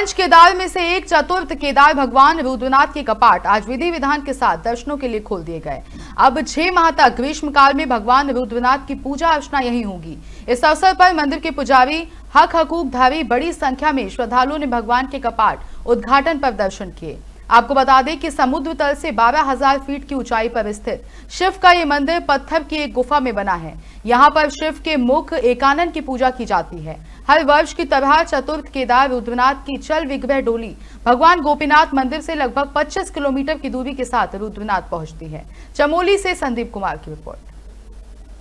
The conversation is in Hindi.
पंच केदार में से एक चतुर्थ केदार भगवान रुद्रनाथ के कपाट आज विधि विधान के साथ दर्शनों के लिए खोल दिए गए। अब 6 माह तक ग्रीष्मकाल में भगवान रुद्रनाथ की पूजा अर्चना यहीं होगी। इस अवसर पर मंदिर के पुजारी हक हकूकधारी बड़ी संख्या में श्रद्धालुओं ने भगवान के कपाट उद्घाटन पर दर्शन किए। आपको बता दें कि समुद्र तल से 12,000 फीट की ऊंचाई पर स्थित शिव का ये मंदिर पत्थर की एक गुफा में बना है। यहाँ पर शिव के मुख एकानन की पूजा की जाती है। हर वर्ष की तरह चतुर्थ केदार रुद्रनाथ की चल विग्रह डोली भगवान गोपीनाथ मंदिर से लगभग 25 किलोमीटर की दूरी के साथ रुद्रनाथ पहुंचती है। चमोली से संदीप कुमार की रिपोर्ट।